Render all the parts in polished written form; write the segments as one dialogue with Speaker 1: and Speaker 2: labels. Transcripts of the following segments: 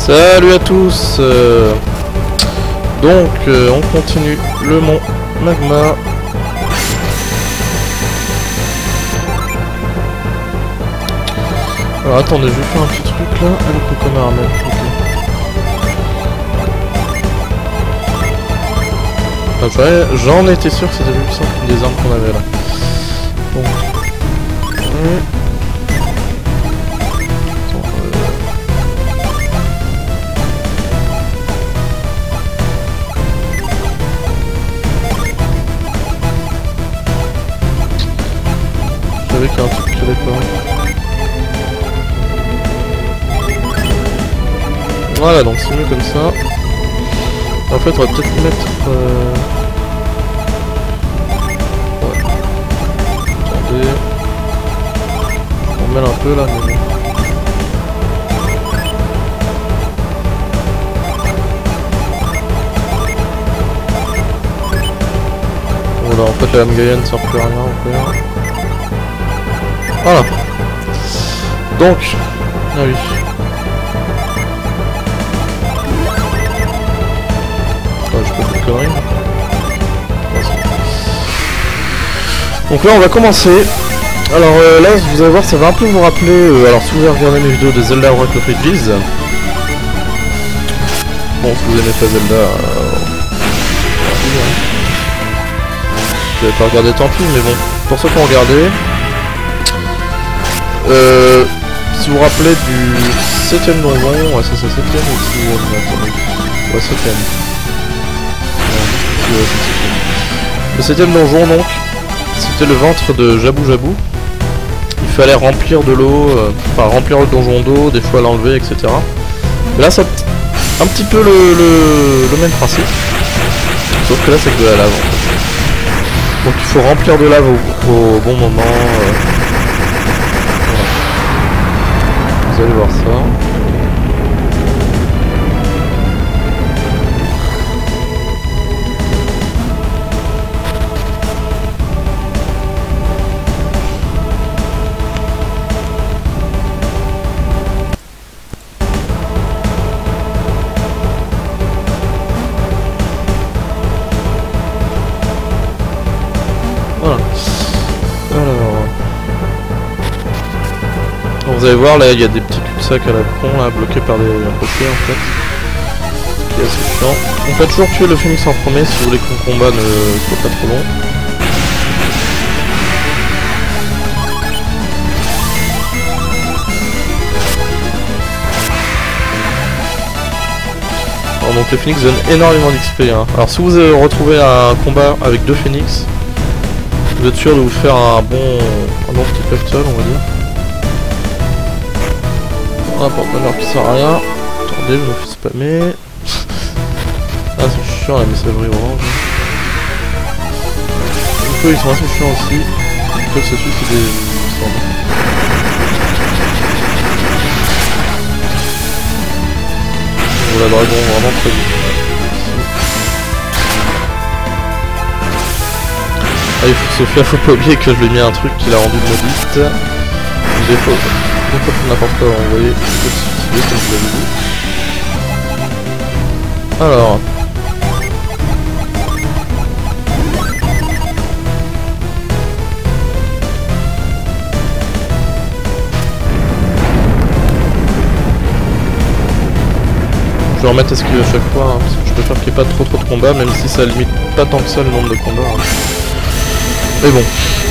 Speaker 1: Salut à tous. Donc on continue le mont Magma. Alors attendez, je vais faire un petit truc là. Ah, le Pokémon Armel. Ok. J'en étais sûr que c'était plus puissant qu'une des armes qu'on avait là. Bon. Je savais qu'il y a un truc qui allait pas. Voilà, donc c'est mieux comme ça. En fait, on va peut-être mettre... Ouais. Attendez. On mêle un peu là, mais bon. Voilà, en fait la lame Gaïa ne sert plus à rien encore. Voilà. Donc, ah oui. Je peux faire de conneries. Donc là on va commencer. Alors là vous allez voir, ça va un peu vous rappeler, alors si vous avez regardé mes vidéos de Zelda Oracle of Ages, bon si vous aimez pas Zelda, vous n'avez pas regardé tant pis, mais bon, pour ceux qui ont regardé, si vous vous rappelez du 7ème donjon, ouais c'est ça, 7ème ou 6ème, ouais 7ème. Le 7ème donjon donc, c'était le ventre de Jabu Jabu. Il fallait remplir de l'eau, enfin remplir le donjon d'eau, des fois l'enlever, etc. Et là c'est un petit peu le même principe, sauf que là c'est que de la lave en fait. Donc il faut remplir de lave au bon moment. Voilà. Vous allez voir ça. Vous allez voir là il y a des petits cul-de-sac à la con là bloqués par des rochers en fait. Qui est assez chiant. On peut toujours tuer le phénix en premier si vous voulez que le combat ne soit pas trop long. Alors donc le phénix donne énormément d'XP hein. Alors si vous retrouvez un combat avec deux phénix, vous êtes sûr de vous faire un bon petit pectole on va dire. Ah, porte-bonheur qui sert à rien. Attendez, je me fais spammer. Ah, c'est chiant la messagerie orange. Du coup, ils sont assez chiants aussi. Ils peuvent se suicider, il me semble. Oh, la dragon, vraiment très vite. Ah, il faut Sophia, faut pas oublier que je lui ai mis un truc qui l'a rendu maudite. Une défaut. Une fois que n'importe quoi, vous voyez, il faut se suicider comme je l'avais dit. Alors. Je vais remettre esquive à chaque fois, hein, parce que je préfère qu'il n'y ait pas trop de combats, même si ça limite pas tant que ça le nombre de combats. Hein. Mais bon.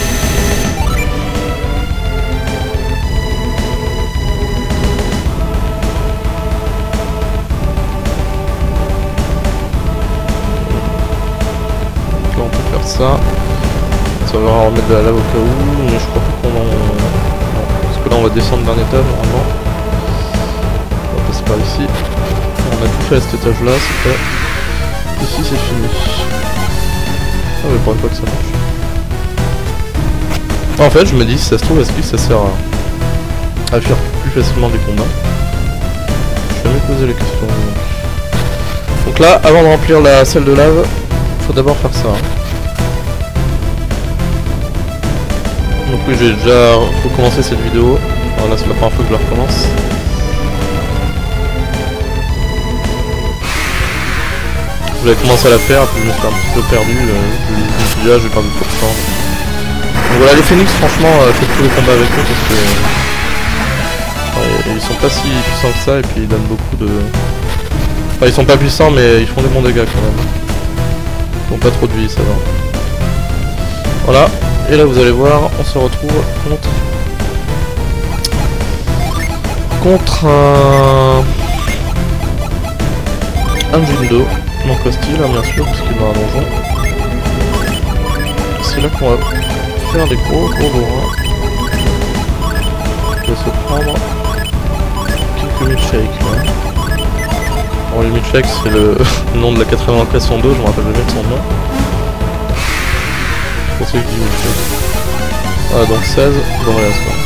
Speaker 1: Ça va remettre de la lave au cas où, mais je crois pas qu'on en... Non, parce que là on va descendre d'un étage normalement. On va passer par ici. On a tout fait à cet étage là, c'est fait. Ici c'est fini. Ah mais pour une fois que ça marche. En fait je me dis si ça se trouve est-ce que ça sert à fuir plus facilement des combats. Je vais jamais poser les questions. Donc là, avant de remplir la salle de lave, faut d'abord faire ça. Donc oui, j'ai déjà recommencé cette vidéo. Alors là c'est la première fois que je la recommence. voulais commencer à la faire, puis je me suis un petit peu perdu. Je me suis dit, ah, j'ai perdu trop de temps. Donc voilà, les Phoenix, franchement, faites tous les combats avec eux parce que ils sont pas si puissants que ça et puis ils donnent beaucoup de. Enfin, ils sont pas puissants, mais ils font des bons dégâts quand même. Ils n'ont pas trop de vie, ça va. Voilà, et là vous allez voir, on se retrouve contre un Jindo, donc hostile, hein, bien sûr, parce qu'il est dans un donjon. C'est là qu'on va faire des gros rats. Je vais se prendre quelques milkshakes là. Bon, les milkshakes c'est le nom de la 4ème invocation d'eau, je me rappelle jamais de son nom. C'est pour ça que je dis milkshake. Voilà, donc 16, Boreas quoi.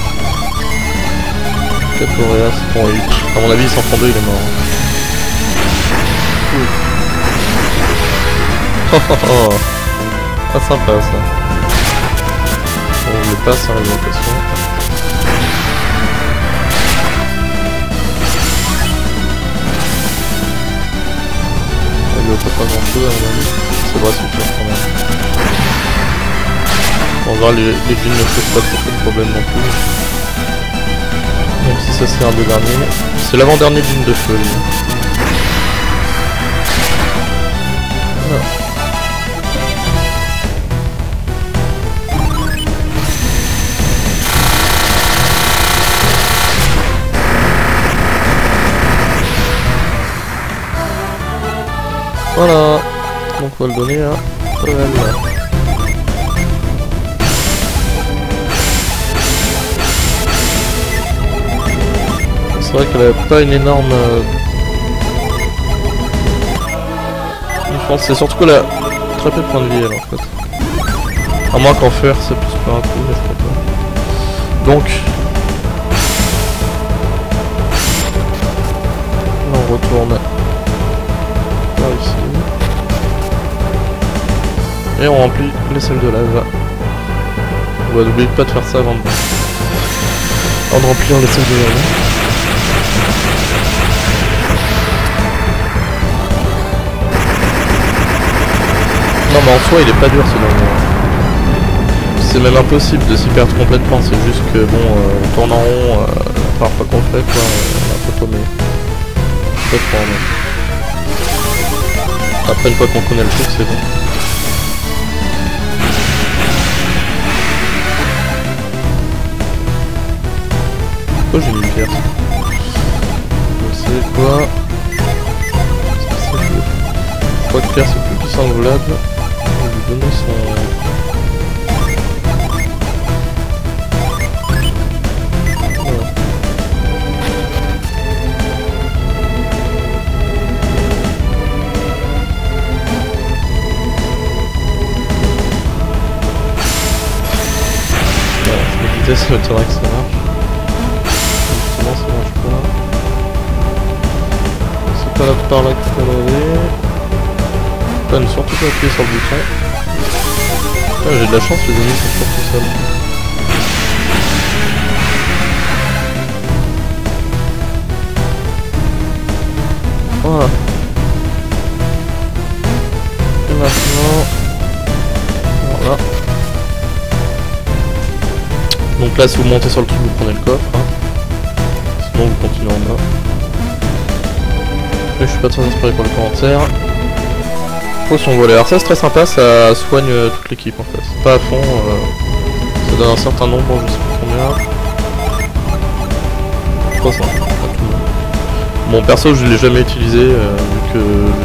Speaker 1: 4 Boreas, bon, à mon avis il s'en prend 2, il est mort. Oh oh oh. Ah sympa ça. On le passe à l'invocation. Il ne fait pas grand chose à mon avis. C'est vrai super quand même. On va voir les villes ne posent pas trop de problèmes non plus. Même si ça c'est un des derniers. C'est l'avant-dernier d'une de feu. Voilà. Voilà, donc on va le donner à Noël. C'est vrai qu'elle avait pas une énorme défense, c'est surtout qu'elle a très peu de points de vie elle en fait. À moins qu'en fer ça puisse faire un coup, mais je crois pas. Donc là on retourne par ici. Et on remplit les salles de lave. On va n'oublier pas de faire ça avant de remplir les salles de lave. Non mais en soi il est pas dur ce donjon. C'est même impossible de s'y perdre complètement, c'est juste que bon on tourne en rond la première fois qu'on le fait quoi, on est un peu paumé. Pas trop mais... Après une fois qu'on connaît le truc c'est bon. Pourquoi j'ai mis une pierre? C'est quoi? Je crois que pierre c'est plus puissant que Vlad. Je vais lui donner son... Voilà. Voilà, je me disais ça m'étonnerait que ça marche. Justement ça marche pas. C'est pas là par là qu'il faut aller. Ne surtout pas appuyer sur le bouton. Ah, j'ai de la chance, les ennemis sont toujours tout seuls. Voilà. Et maintenant... Voilà. Donc là, si vous montez sur le truc, vous prenez le coffre. Hein. Sinon, vous continuez en bas. Et je suis pas très inspiré pour les commentaires. Potion volée. Alors ça c'est très sympa, ça soigne toute l'équipe en fait. Pas à fond, ça donne un certain nombre, je sais pas combien. 300, pas tout le monde. Bon perso je l'ai jamais utilisé, vu que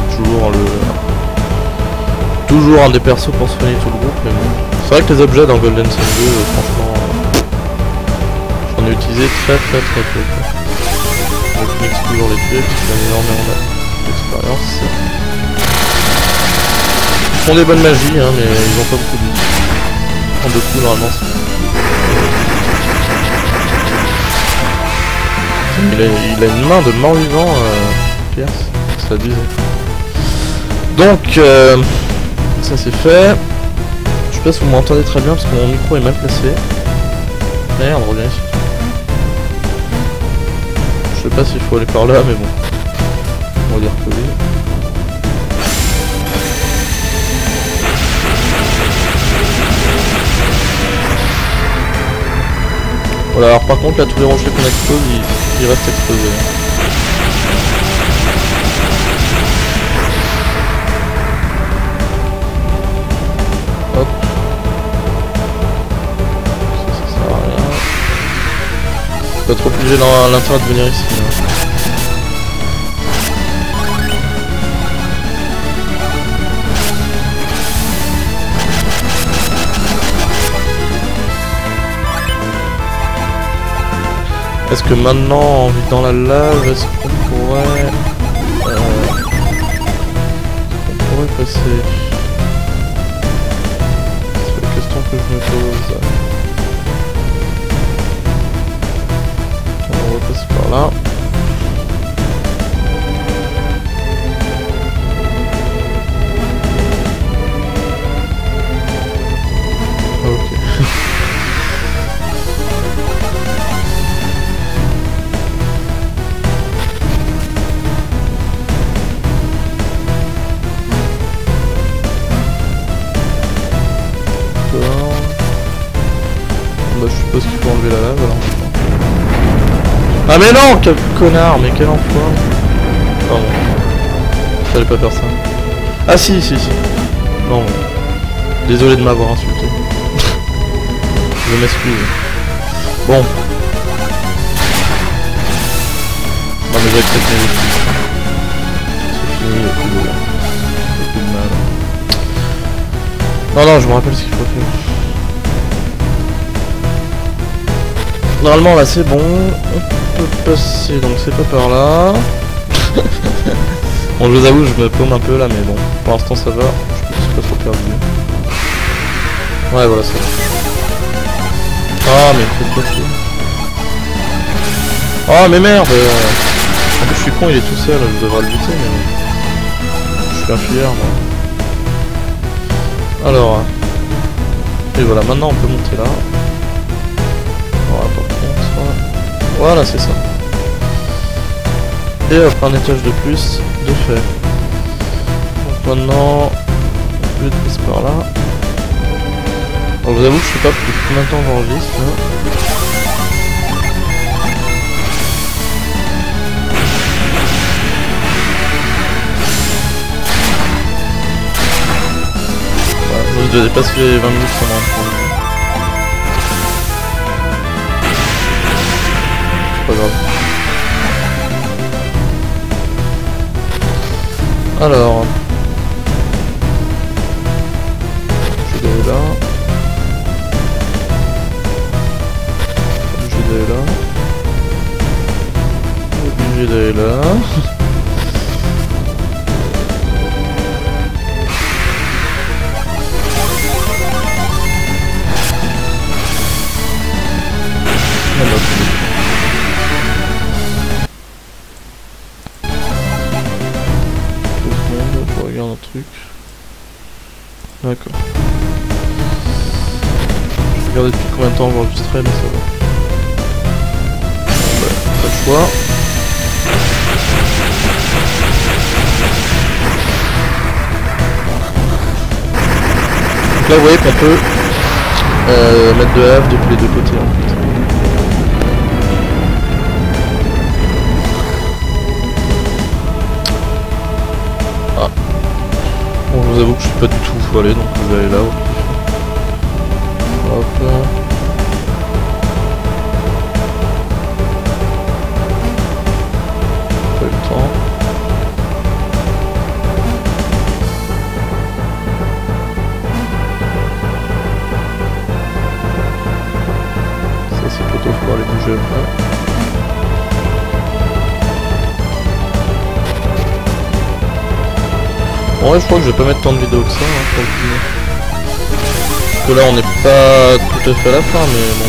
Speaker 1: j'ai toujours un des persos pour soigner tout le groupe. Mais bon. C'est vrai que les objets dans Golden Sun 2, franchement, j'en ai utilisé très peu. Donc je mixe toujours les pieds, parce qu'il y a énormément d'expérience. Ils font des bonnes magies, hein, mais ils ont pas beaucoup de vie. En 2 coups, normalement, il a une main de mort-vivant, Pierce, ça abuse. Donc, ça c'est fait. Je sais pas si vous m'entendez très bien parce que mon micro est mal placé. Merde, reviens ici. Je sais pas s'il faut aller par là, mais bon. On va dire que oui. Voilà, alors par contre là tous les rochers qu'on explose ils restent explosés. Hop. Ça sert à rien. Pas trop obligé dans l'intérêt de venir ici. Hein. Est-ce que maintenant, en vue dans la lave, est-ce qu'on pourrait passer? C'est la question que je me pose. On va passer par là. Ok. Bah, je suppose qu'il faut enlever la lave alors. Ah mais non, quel connard, mais quel enfoiré. Pardon. Fallait pas faire ça. Ah si. Non. Désolé de m'avoir insulté. Je m'excuse. Bon. Non mais j'accepte mes excuses. C'est fini, il n'y a plus de mal. Non, je me rappelle ce qu'il faut faire. Normalement là c'est bon, on peut passer, donc c'est pas par là. Bon je vous avoue je me paume un peu là mais bon, pour l'instant ça va, je suis pas trop perdu. Ouais voilà ça va. Ah mais faut pas chier. Oh mais merde. En plus je suis con, il est tout seul, je devrais le buter mais... Je suis un fuyard moi. Alors... Et voilà, maintenant on peut monter là. Voilà, c'est ça. Et hop, un étage de plus, de fait. Donc maintenant, on peut passer par là. Alors, je vous avoue que je sais pas depuis combien de temps j'enregistre. Voilà, je dépasse les 20 minutes sans m'en prendre. Pas grave. Alors, je vais d'aller là. Je vais d'aller là. Obligé d'aller là. Un truc. D'accord. Je regarde depuis combien de temps j'enregistrais mais ça va. Ouais, pas le choix. Donc là vous voyez qu'on peut mettre de la lave depuis les deux côtés en fait. Bon, je vous avoue que je suis pas du tout où faut aller, donc je vais aller là. Hop là. Pas eu le temps. Ça c'est plutôt faut aller bouger après. Ouais, je crois que je vais pas mettre tant de vidéos que ça hein, pour le finir. Parce que là on n'est pas tout à fait à la fin mais bon.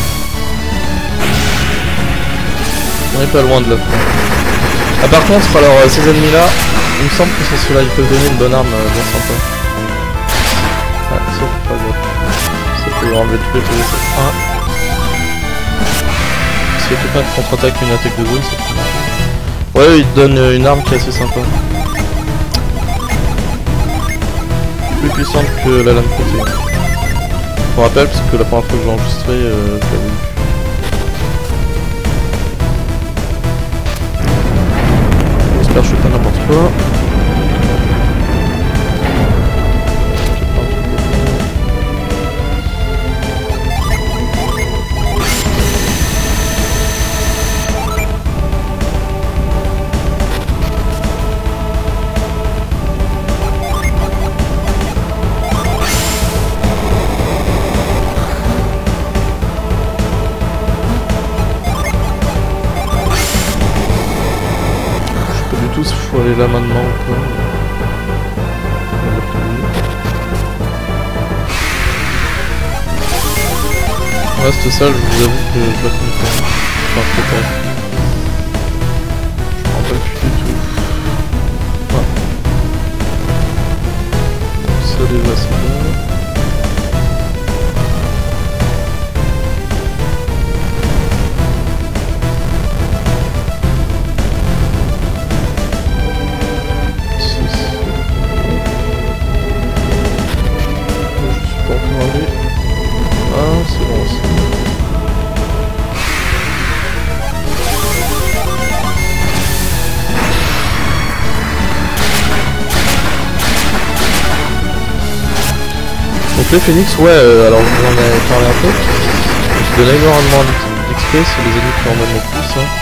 Speaker 1: On n'est pas loin de la fin. Ah par contre alors ces ennemis là, il me semble que c'est ceux-là, ils peuvent donner une bonne arme bien sympa. Ah ça c'est pas grave. Ça peut enlever tous les PVC. Ah. Si quelqu'un contre-attaque une attaque de zone, c'est pas mal. Ouais il te donne une arme qui est assez sympa. Plus puissante que la lame côté. Je me rappelle parce que la première fois que j'ai enregistré, je l'avais vu. faire, je fais pas n'importe quoi. Faut aller là maintenant ou pas? Reste ça, je vous avoue que je la connais pas. Enfin, peut-être. Je me rappelle plus du tout. Ouais. Donc ça déjà c'est bon. Donc les phoenix, ouais, alors je vous en ai parlé un peu. Je donne énormément d'XP, c'est les ennemis qui en donnent le plus. Hein.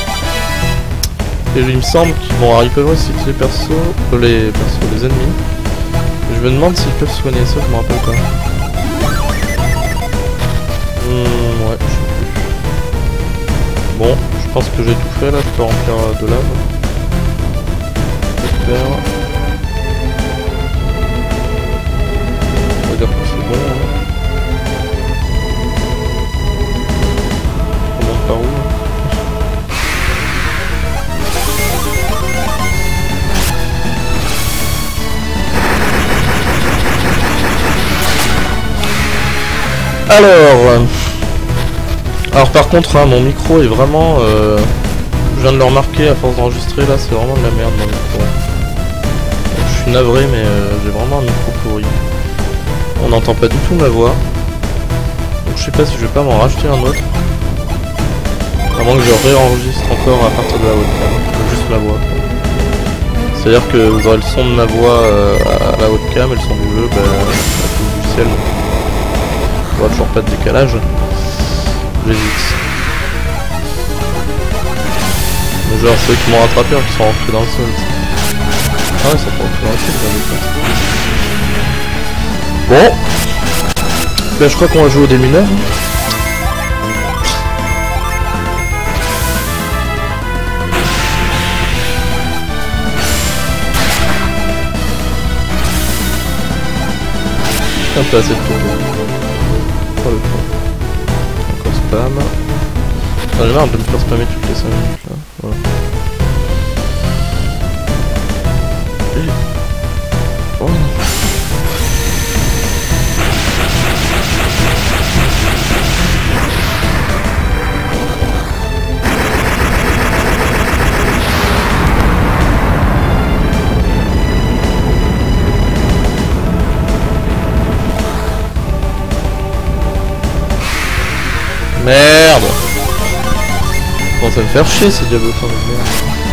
Speaker 1: Et il me semble qu'ils vont, ils peuvent aussi les persos, les ennemis. Je me demande s'ils peuvent soigner ça, je me rappelle pas. Ouais, je sais plus. Bon, je pense que j'ai tout fait là, je peux remplir de lave. J'espère. On va dire que c'est bon. Hein. On monte par où hein. Alors par contre hein, mon micro est vraiment je viens de le remarquer à force d'enregistrer là, c'est vraiment de la merde mon micro. Donc, je suis navré mais j'ai vraiment un micro pourri. On n'entend pas du tout ma voix. Donc je sais pas si je vais pas m'en racheter un autre. À moins que je réenregistre encore à partir de la webcam, juste ma voix. C'est à dire que vous aurez le son de ma voix à la webcam et le son du jeu à cause du ciel. Il n'y aura toujours pas de décalage. J'hésite. Mais genre ceux qui m'ont rattrapé qui sont rentrés dans le sol. Ah ouais, ça peut rentrer dans le sol. Bon. Là je crois qu'on va jouer au démineur. Un peu assez de tour. Pas le temps. Encore spam. J'en ai marre de me faire spammer toutes les 5 minutes là. Voilà. Et... Oh. Merde! Bon, ça va me faire chier ces diablotins de merde.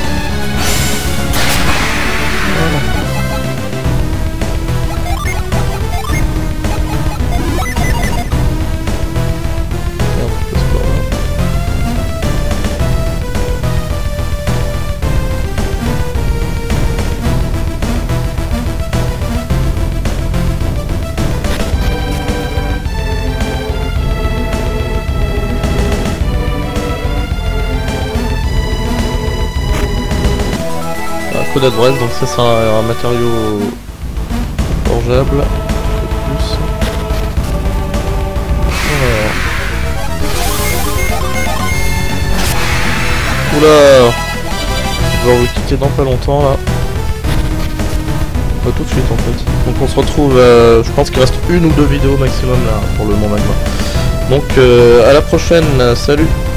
Speaker 1: Voilà. Merde, je passe par là. Bref, donc ça c'est un matériau forgeable. Plus. Voilà. Oula, je vais vous quitter dans pas longtemps là. Pas tout de suite en fait. Donc on se retrouve, je pense qu'il reste une ou deux vidéos maximum là pour le Mont Magma. Donc à la prochaine, salut.